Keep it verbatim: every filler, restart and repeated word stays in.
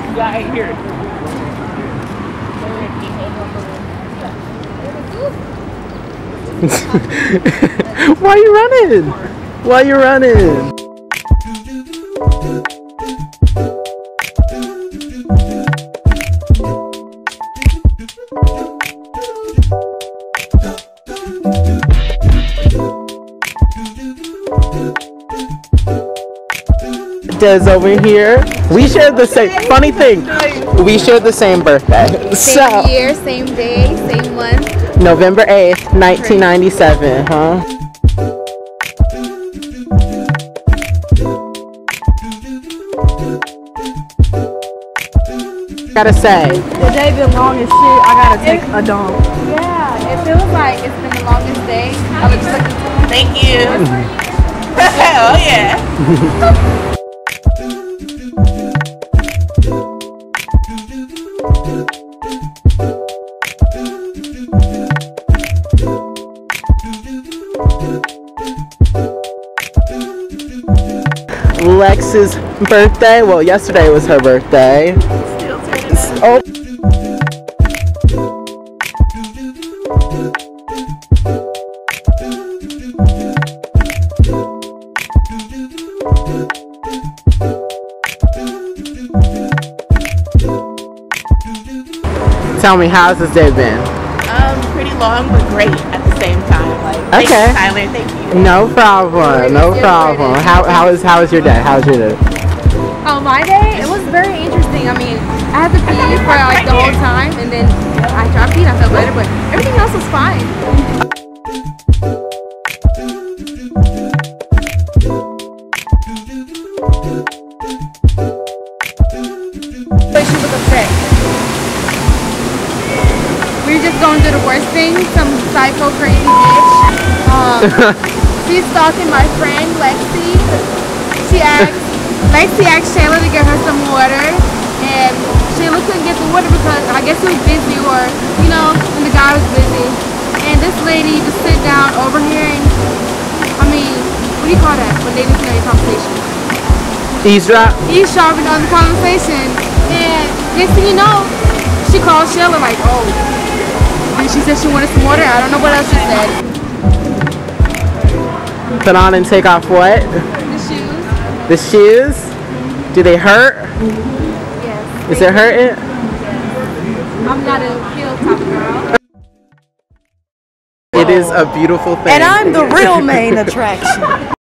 guy here. Why are you running? Why are you running? Des over here. We shared the same. Funny thing, we shared the same birthday. Same So, year, same day, same month. November eighth, nineteen ninety-seven, huh? Gotta say, the day been long as shit. I gotta take a dump. Yeah, it feels like it's been the longest day. I was just looking. Thank you. Oh yeah. Lex's birthday. Well, yesterday was her birthday. Still turning up. Oh. Tell me, how's this day been? Um, pretty long but great at the same time. Like, thank Okay. you, Tyler. Thank you. No problem. No problem. How how is how was your day? How was your day? Oh, my day? It was very interesting. I mean, I had to pee for like the whole time, and then after I peed, I felt better, but everything else was fine. But she was upset. We were just going through the worst thing. Some psycho crazy bitch. Um, she's stalking my friend Lexi. She asked, Lexi asked Shayla to get her some water, and Shayla couldn't get the water because I guess he was busy, or you know, and the guy was busy. And this lady just sit down over here, and I mean, what do you call that when they listen to your conversation? Eavesdrop? Eavesdropping on the conversation, and next thing you know, she called Shayla like, oh. And she said she wanted some water. I don't know what else she said. Put on and take off what? The shoes. The shoes? Mm-hmm. Do they hurt? Yes. Is it hurting? Yes. I'm not a heel top girl. It is a beautiful thing. And I'm the real main attraction.